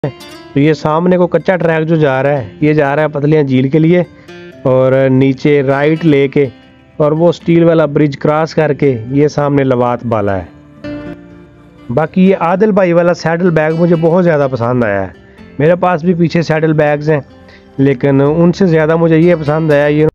तो ये सामने को कच्चा ट्रैक जो जा रहा है, ये जा रहा है पतलियां झील के लिए, और नीचे राइट लेके और वो स्टील वाला ब्रिज क्रॉस करके ये सामने लवात बाला है। बाकी ये आदिल भाई वाला सैडल बैग मुझे बहुत ज़्यादा पसंद आया है। मेरे पास भी पीछे सैडल बैग्स हैं, लेकिन उनसे ज़्यादा मुझे ये पसंद आया। ये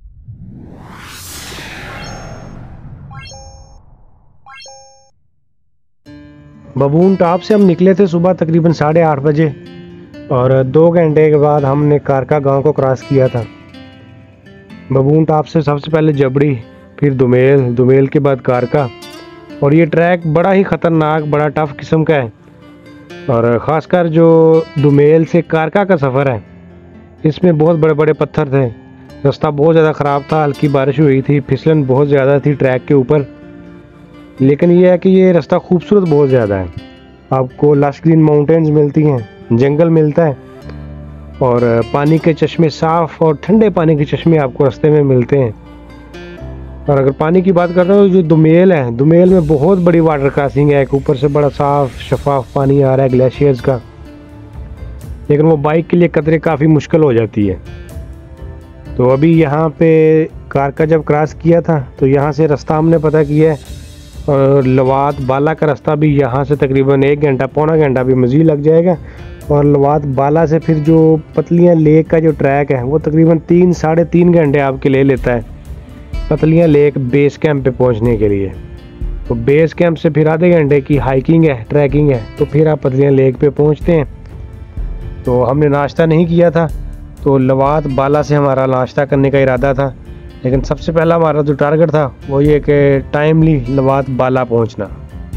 बबून टॉप से हम निकले थे सुबह तकरीबन 8:30 बजे, और 2 घंटे के बाद हमने कारका गांव को क्रॉस किया था। बबून टॉप से सबसे पहले जबड़ी, फिर दुमेल, दुमेल के बाद कारका। और ये ट्रैक बड़ा ही ख़तरनाक, बड़ा टफ किस्म का है, और ख़ासकर जो दुमेल से कारका का सफ़र है इसमें बहुत बड़े बड़े पत्थर थे, रास्ता बहुत ज़्यादा ख़राब था, हल्की बारिश हुई थी, फिसलन बहुत ज़्यादा थी ट्रैक के ऊपर। लेकिन ये है कि ये रास्ता खूबसूरत बहुत ज़्यादा है। आपको लश ग्रीन माउंटेन्स मिलती हैं, जंगल मिलता है, और पानी के चश्मे, साफ़ और ठंडे पानी के चश्मे आपको रास्ते में मिलते हैं। और अगर पानी की बात कर रहे हो, जो दुमेल है, दुमेल में बहुत बड़ी वाटर क्रॉसिंग है, एक ऊपर से बड़ा साफ शफाफ पानी आ रहा है ग्लेशियर्स का, लेकिन वो बाइक के लिए कतरे काफ़ी मुश्किल हो जाती है। तो अभी यहाँ पे कारका जब क्रॉस किया था तो यहाँ से रास्ता हमने पता किया है, और लवात बाला का रास्ता भी यहाँ से तकरीबन 1 घंटा, पौना घंटा भी मज़ीद लग जाएगा। और लवात बाला से फिर जो पतलियाँ लेक का जो ट्रैक है वो तकरीबन 3 साढ़े 3 घंटे आपके ले लेता है पतलियाँ लेक बेस कैंप पे पहुँचने के लिए। तो बेस कैंप से फिर आधे घंटे की हाइकिंग है, ट्रैकिंग है, तो फिर आप पतलियाँ लेक पे पहुँचते हैं। तो हमने नाश्ता नहीं किया था, तो लवात बाला से हमारा नाश्ता करने का इरादा था, लेकिन सबसे पहला हमारा जो टारगेट था वो ये कि टाइमली लवात बाला पहुंचना।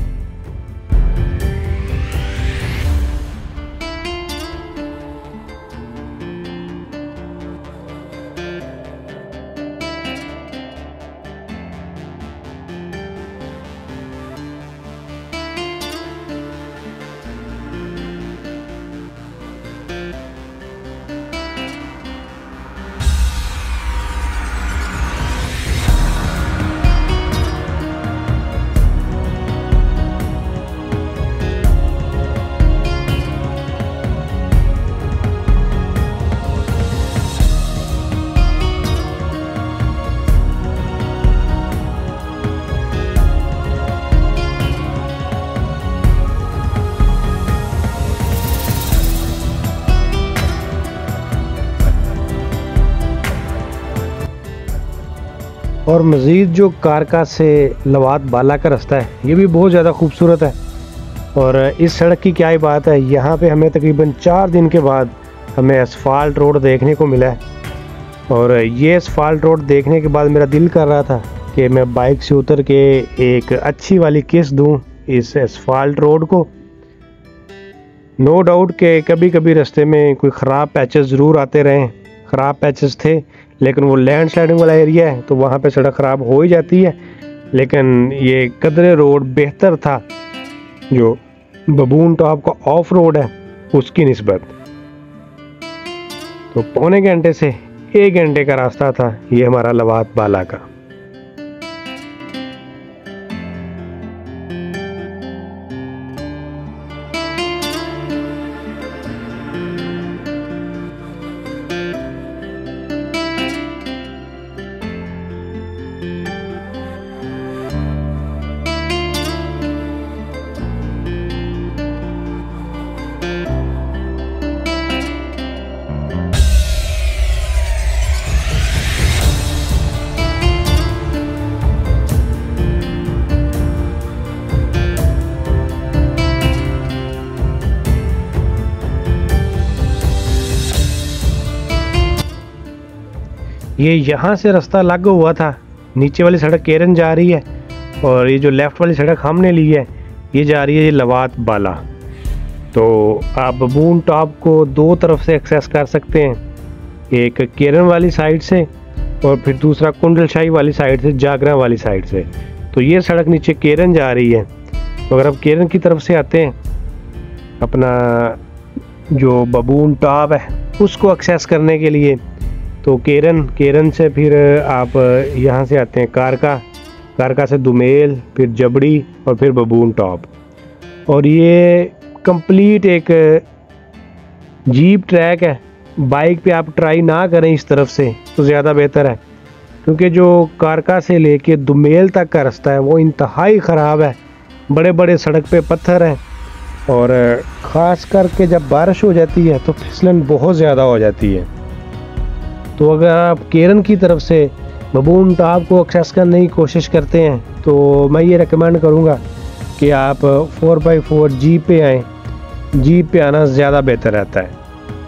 और मज़ीद जो कारका से लवात बाला का रास्ता है ये भी बहुत ज़्यादा खूबसूरत है। और इस सड़क की क्या ही बात है, यहाँ पे हमें तकरीबन 4 दिन के बाद हमें असफाल्ट रोड देखने को मिला है। और ये असफाल्ट रोड देखने के बाद मेरा दिल कर रहा था कि मैं बाइक से उतर के एक अच्छी वाली किस दूँ इस असफाल्ट रोड को। नो डाउट कि कभी कभी रास्ते में कोई ख़राब पैचेस ज़रूर आते रहे, ख़राब पैचेस थे, लेकिन वो लैंड स्लाइडिंग वाला एरिया है तो वहाँ पे सड़क ख़राब हो ही जाती है। लेकिन ये कदरे रोड बेहतर था जो बबून टॉप का ऑफ रोड है उसकी निस्बत। तो पौने घंटे से 1 घंटे का रास्ता था ये हमारा लवात बाला का। ये यहाँ से रास्ता लगा हुआ था, नीचे वाली सड़क केरन जा रही है, और ये जो लेफ़्ट वाली सड़क हमने ली है ये जा रही है ये लवात बाला। तो आप बबून टॉप को 2 तरफ से एक्सेस कर सकते हैं, एक केरन वाली साइड से और फिर दूसरा कुंडलशाही वाली साइड से, जागरा वाली साइड से। तो ये सड़क नीचे केरन जा रही है। तो अगर आप केरन की तरफ से आते हैं, अपना जो बबून टॉप है उसको एक्सेस करने के लिए, तो केरन से फिर आप यहाँ से आते हैं कारका से दुमेल, फिर जबड़ी और फिर बबून टॉप। और ये कंप्लीट एक जीप ट्रैक है, बाइक पे आप ट्राई ना करें इस तरफ से तो ज़्यादा बेहतर है, क्योंकि जो कारका से लेके दुमेल तक का रास्ता है वो इंतहाई ख़राब है। बड़े बड़े सड़क पे पत्थर हैं और ख़ास करके जब बारिश हो जाती है तो फिसलन बहुत ज़्यादा हो जाती है। तो अगर आप केरन की तरफ से बबून टॉप को एक्सेस करने की कोशिश करते हैं तो मैं ये रेकमेंड करूँगा कि आप 4x4 जीप पे आएँ। जीप पे आना ज़्यादा बेहतर रहता है।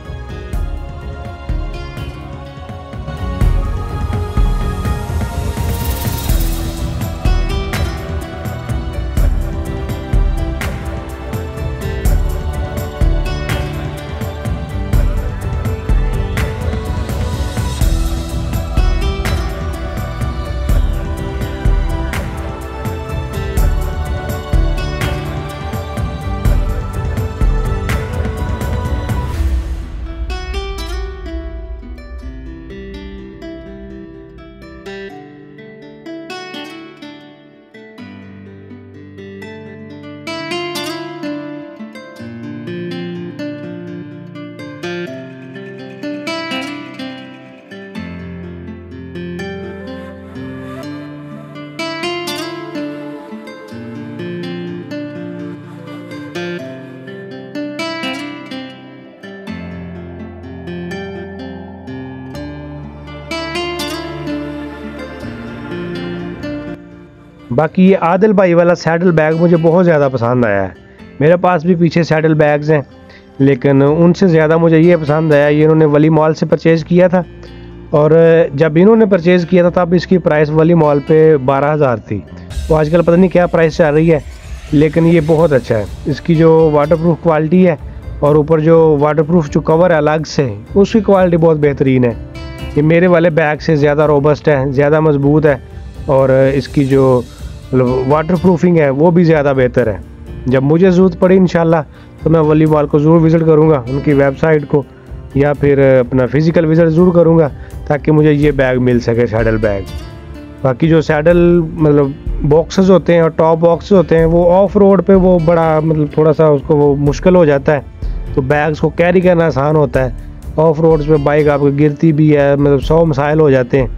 बाकी ये आदिल भाई वाला सैडल बैग मुझे बहुत ज़्यादा पसंद आया है। मेरे पास भी पीछे सैडल बैग्स हैं, लेकिन उनसे ज़्यादा मुझे ये पसंद आया। ये इन्होंने वली मॉल से परचेज़ किया था और जब इन्होंने परचेज़ किया था तब इसकी प्राइस वली मॉल पे 12,000 थी। तो आजकल पता नहीं क्या प्राइस चल रही है, लेकिन ये बहुत अच्छा है। इसकी जो वाटरप्रूफ क्वालिटी है और ऊपर जो वाटरप्रूफ जो कवर है अलग से, उसकी क्वालिटी बहुत बेहतरीन है। ये मेरे वाले बैग से ज़्यादा रोबस्ट है, ज़्यादा मजबूत है और इसकी जो वाटर प्रूफिंग है वो भी ज़्यादा बेहतर है। जब मुझे ज़रूरत पड़ी इंशाल्लाह तो मैं वली मॉल को ज़रूर विज़िट करूँगा, उनकी वेबसाइट को या फिर अपना फ़िज़िकल विज़िट ज़रूर करूँगा ताकि मुझे ये बैग मिल सके, सैडल बैग। बाकी जो सैडल मतलब बॉक्सेस होते हैं और टॉप बॉक्सेस होते हैं वो ऑफ रोड पे वो बड़ा मतलब थोड़ा सा उसको वो मुश्किल हो जाता है, तो बैग्स को कैरी करना आसान होता है। ऑफ रोड्स पे बाइक आपकी गिरती भी है, मतलब 100 मसाइल हो जाते हैं।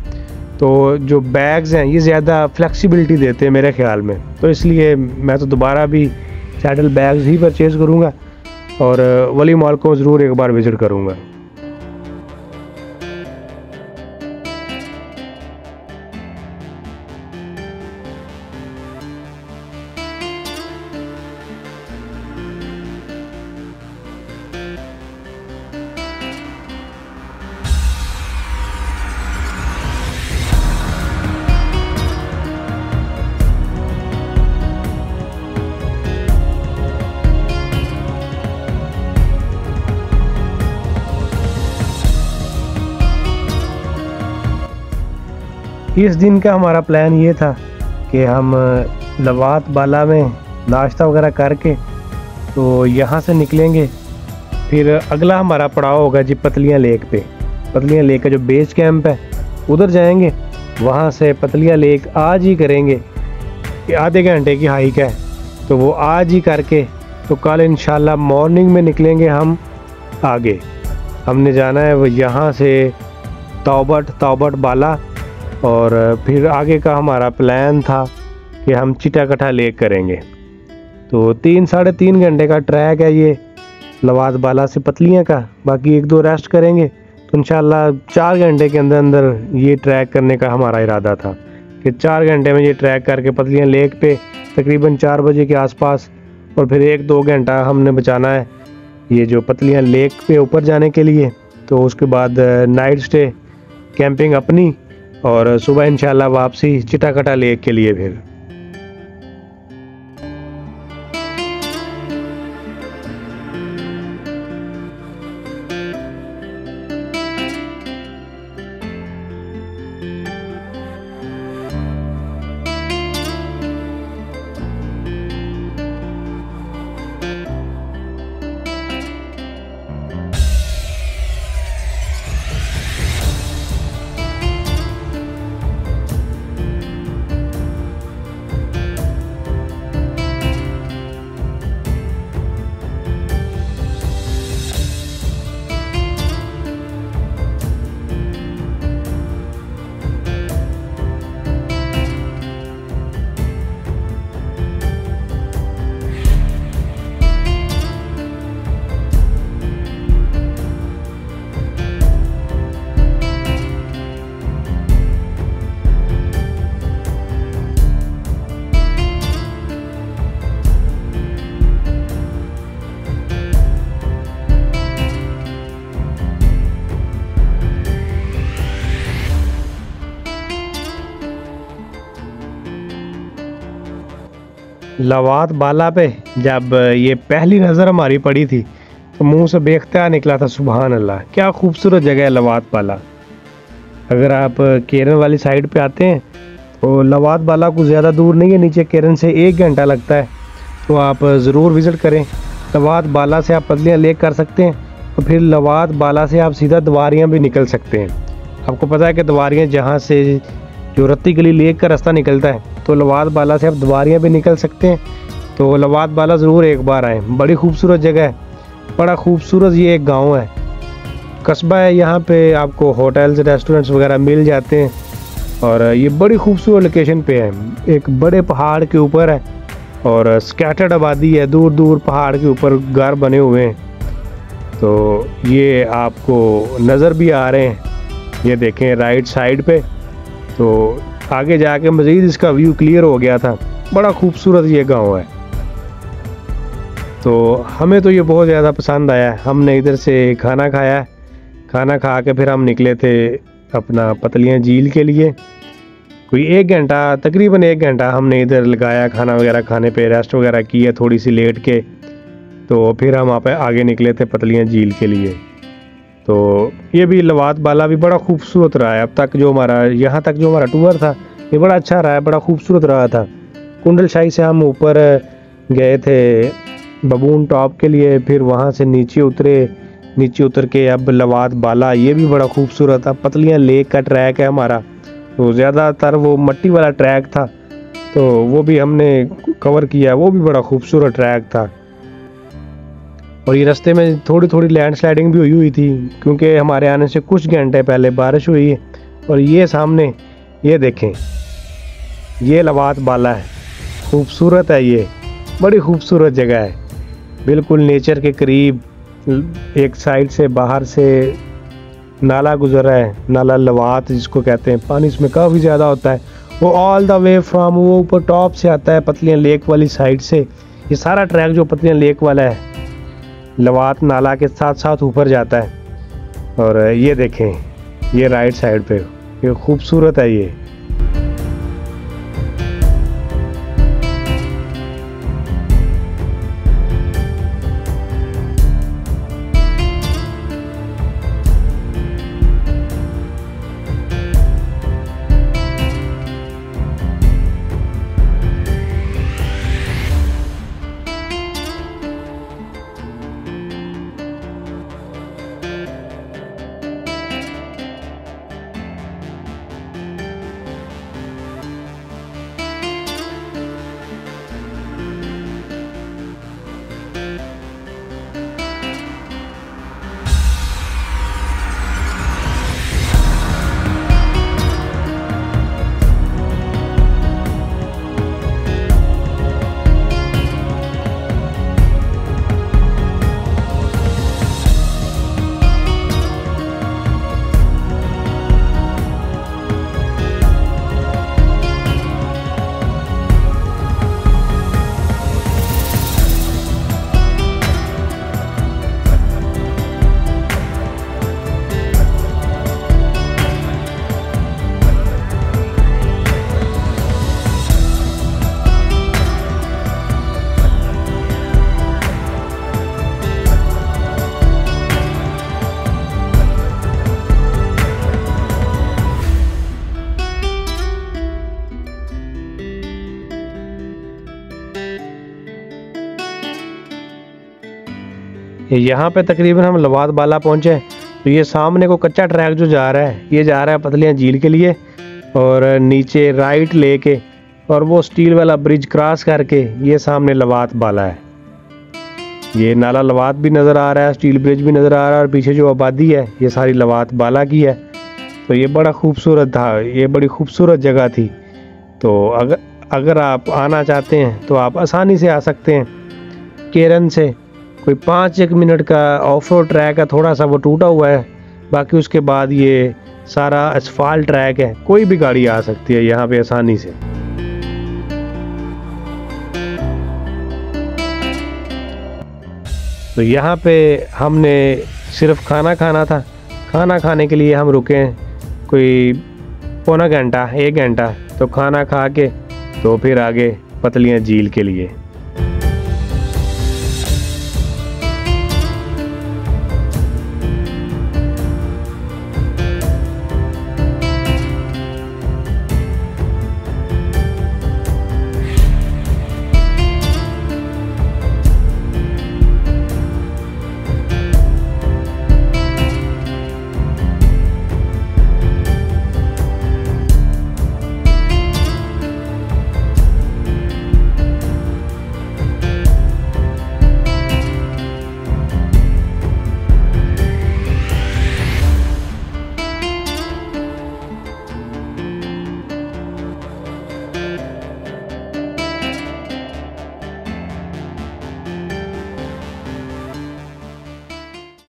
तो जो बैग्स हैं ये ज़्यादा फ्लेक्सिबिलिटी देते हैं मेरे ख्याल में, तो इसलिए मैं तो दोबारा भी सैडल बैग्स ही परचेज़ करूँगा और वली मॉल को ज़रूर एक बार विज़िट करूँगा। इस दिन का हमारा प्लान ये था कि हम लवात बाला में नाश्ता वगैरह करके तो यहाँ से निकलेंगे। फिर अगला हमारा पड़ाव होगा जी पतलियाँ लेक पे। पतलियाँ लेक का जो बेस कैंप है उधर जाएंगे, वहाँ से पतलियाँ लेक आज ही करेंगे। आधे घंटे की हाइक है तो वो आज ही करके तो कल इंशाल्लाह मॉर्निंग में निकलेंगे हम आगे। हमने जाना है वो यहाँ से तौबट बाला और फिर आगे का हमारा प्लान था कि हम चिटाकटा लेक करेंगे। तो 3-3.5 घंटे का ट्रैक है ये लवात बाला से पतलियाँ का। बाकी 1-2 रेस्ट करेंगे तो इंशाल्लाह 4 घंटे के अंदर अंदर ये ट्रैक करने का हमारा इरादा था कि 4 घंटे में ये ट्रैक करके पतलियाँ लेक पे तकरीबन 4 बजे के आसपास, और फिर 1-2 घंटा हमने बचाना है ये जो पतलियाँ लेक पे ऊपर जाने के लिए। तो उसके बाद नाइट स्टे कैंपिंग अपनी और सुबह इंशाल्लाह वापसी चिटाकटा लेक के लिए। फिर लवात बाला पे जब ये पहली नज़र हमारी पड़ी थी तो मुंह से बेख्तियार निकला था, सुभान अल्लाह क्या खूबसूरत जगह है लवात बाला। अगर आप केरन वाली साइड पे आते हैं तो लवात बाला को ज़्यादा दूर नहीं है, नीचे केरन से 1 घंटा लगता है, तो आप ज़रूर विज़िट करें। लवात बाला से आप पतलियाँ लेक कर सकते हैं, तो फिर लवात बाला से आप सीधा दवारियाँ भी निकल सकते हैं। आपको पता है कि दवारियाँ जहाँ से जो रत्ती गली लेक का रास्ता निकलता है, तो लवात बाला से आप दवारियाँ भी निकल सकते हैं। तो लवात बाला ज़रूर एक बार आएँ, बड़ी खूबसूरत जगह है, बड़ा खूबसूरत ये एक गांव है, कस्बा है। यहाँ पे आपको होटल्स रेस्टोरेंट्स वगैरह मिल जाते हैं और ये बड़ी खूबसूरत लोकेशन पे है, एक बड़े पहाड़ के ऊपर है और स्कैटर्ड आबादी है, दूर दूर पहाड़ के ऊपर घर बने हुए हैं। तो ये आपको नज़र भी आ रहे हैं, ये देखें राइट साइड पे। तो आगे जाके मज़ीद इसका व्यू क्लियर हो गया था, बड़ा खूबसूरत ये गांव है। तो हमें तो ये बहुत ज़्यादा पसंद आया। हमने इधर से खाना खाया, खाना खा के फिर हम निकले थे अपना पतलियाँ झील के लिए। कोई 1 घंटा, तकरीबन 1 घंटा हमने इधर लगाया खाना वगैरह खाने पे, रेस्ट वगैरह की है थोड़ी सी लेट के। तो फिर हम वहाँ पे आगे निकले थे पतलियाँ झील के लिए। तो ये भी लवात बाला भी बड़ा खूबसूरत रहा है अब तक, जो हमारा यहाँ तक जो हमारा टूर था ये बड़ा अच्छा रहा है, बड़ा खूबसूरत रहा था। कुंडल शाही से हम ऊपर गए थे बबून टॉप के लिए, फिर वहाँ से नीचे उतरे, नीचे उतर के अब लवात बाला, ये भी बड़ा खूबसूरत था। पतलियाँ लेक का ट्रैक है हमारा, तो ज़्यादातर वो मट्टी वाला ट्रैक था, तो वो भी हमने कवर किया, वो भी बड़ा खूबसूरत ट्रैक था। और ये रास्ते में थोड़ी थोड़ी लैंडस्लाइडिंग भी हुई थी, क्योंकि हमारे आने से कुछ घंटे पहले बारिश हुई है। और ये सामने ये देखें, ये लवात बाला है, खूबसूरत है, ये बड़ी खूबसूरत जगह है, बिल्कुल नेचर के करीब। एक साइड से बाहर से नाला गुजर रहा है, नाला लवात जिसको कहते हैं, पानी इसमें काफ़ी ज़्यादा होता है, वो ऑल द वे फ्रॉम वो ऊपर टॉप से आता है पतलियाँ लेक वाली साइड से। ये सारा ट्रैक जो पतलियाँ लेक वाला है लवात नाला के साथ साथ ऊपर जाता है। और ये देखें, ये राइट साइड पे, ये खूबसूरत है ये। यहाँ पे तकरीबन हम लवात बाला पहुँचे, तो ये सामने को कच्चा ट्रैक जो जा रहा है, ये जा रहा है पतलियाँ झील के लिए, और नीचे राइट लेके और वो स्टील वाला ब्रिज क्रॉस करके ये सामने लवात बाला है। ये नाला लवात भी नज़र आ रहा है, स्टील ब्रिज भी नज़र आ रहा है, और पीछे जो आबादी है ये सारी लवात बाला की है। तो ये बड़ा खूबसूरत था, ये बड़ी खूबसूरत जगह थी। तो अगर आप आना चाहते हैं तो आप आसानी से आ सकते हैं। केरन से कोई 5-1 मिनट का ऑफ रोड ट्रैक है, थोड़ा सा वो टूटा हुआ है, बाकी उसके बाद ये सारा असफाल्ट ट्रैक है, कोई भी गाड़ी आ सकती है यहाँ पे आसानी से। तो यहाँ पे हमने सिर्फ खाना खाना था, खाना खाने के लिए हम रुके कोई पौना घंटा 1 घंटा, तो खाना खा के तो फिर आगे पतलियां झील के लिए।